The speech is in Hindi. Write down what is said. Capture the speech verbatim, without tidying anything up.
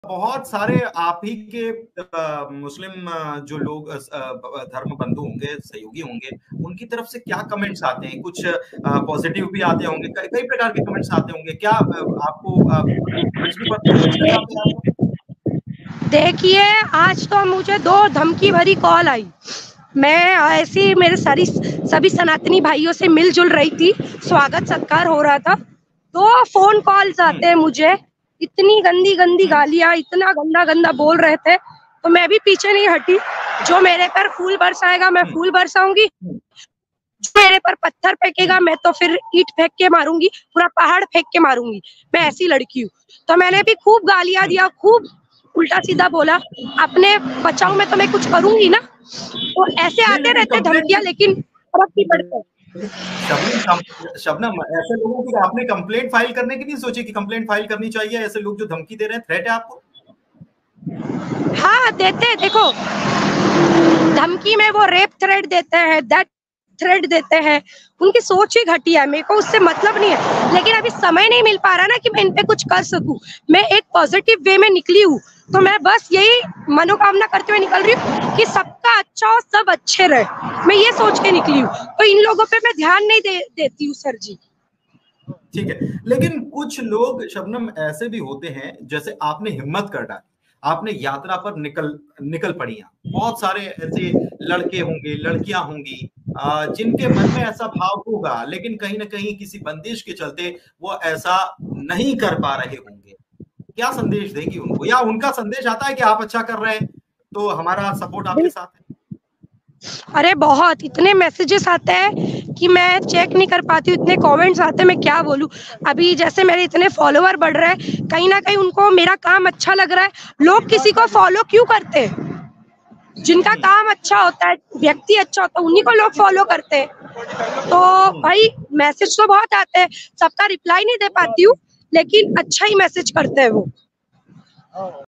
बहुत सारे आप ही के अ, मुस्लिम जो लोग अ, धर्म बंधु होंगे, सहयोगी होंगे, उनकी तरफ से क्या कमेंट्स आते हैं? कुछ अ, पॉजिटिव भी आते होंगे, कई कई प्रकार के कमेंट्स आते होंगे। क्या अ, आपको अ, कमेंट्स भी पढ़ते हैं, अच्छे से आते हैं आपको? देखिए, आज तो मुझे दो धमकी भरी कॉल आई। मैं ऐसे ही मेरे सारी सभी सनातनी भाइयों से मिल-जुल रही थी, स्वागत-सत्कार हो रहा था। दो फ़ोन कॉल्स हुँ। आते हैं मुझे, इतनी गंदी-गंदी हुँ। गालियाँ, इतना गंदा-गंदा बोल रहे थे, तो मैं भी पीछे नहीं हटी। जो मेरे पर फूल बरसाएगा, मैं हुँ। फूल बरसाऊँगी। हुँ। जो मेरे पर पत्थर फेंकेगा, हुँ। मैं तो फिर ईंट फेंक के मारूँगी, पूरा पहाड़ फेंक के मारूँगी। मैं हुँ। ऐसी लड़की हूँ। तो मैंने हुँ। भी खूब गालियाँ हुँ। दिया, खूब उल्टा-सीधा बोला। अपने बचाव में तो मैं कुछ करूँगी ना। तो ऐसे नहीं, आते लेकिन रहते कंप्लेंट धमकियाँ, लेकिन फ़र्क नहीं पड़ता। शबनम कम शबनम ऐसे लोगों की आपने कंप्लेंट फाइल करने की नहीं सोची कि कंप्लेंट फाइल करनी चाहिए, ऐसे लोग जो धमकी दे रहे हैं, थ्रेट है आपको? हाँ, देते हैं, देखो धमकी में वो रेप थ्रेट देते हैं, डेथ थ्रेट देते हैं, उनकी सोच ही घटिया है, मेरे को उससे मतलब नहीं है। लेकिन अभी समय नहीं मिल पा रहा ना कि मैं इन पे कुछ कर सकूँ। मैं एक पॉज़िटिव वे में निकली हूँ, तो मैं बस यही मनोकामना करते हुए निकल रही हूँ कि सबका अच्छा हो, सब अच्छे रहें। मैं ये सोच के निकली हूँ, तो इन लोगों पे मैं ध्यान नहीं दे देती हूँ सर जी। ठीक है, लेकिन कुछ लोग शबनम ऐसे भी होते हैं, जैसे आपने हिम्मत कर डाली, आपने यात्रा पर निकल निकल पड़ी आप। बहुत सारे ऐसे लड़के होंगे, लड़कियाँ होंगी अ, जिनके मन में ऐसा भाव होगा, लेकिन कहीं न कहीं किसी बंदिश के चलते वो ऐसा नहीं कर पा रहे होंगे। क्या संदेश देंगी उनको? या उनका संदेश आता है कि आप अच्छा कर रहे हैं, तो हमारा सपोर्ट आपके बिल साथ है? अरे बहुत, इतने मैसेजेस आते हैं कि मैं चेक नहीं कर पाती हूँ, इतने कमेंट्स आते हैं, मैं क्या बोलूँ। अभी जैसे मेरे इतने फॉलोवर बढ़ रहे हैं, कहीं न कहीं उनको मेरा काम अच्छा लग रहा है। लोग किसी को फॉलो क्यों करते हैं? जिनका हुँ। काम अच्छा होता है, व्यक्ति अच्छा होता है, उन्हीं को लोग फॉलो करते हैं। तो हुँ। भाई मैसेज तो बहुत आते हैं, सबका रिप्लाई नहीं दे पाती हूँ, लेकिन अच्छा ही मैसेज करते हैं वो।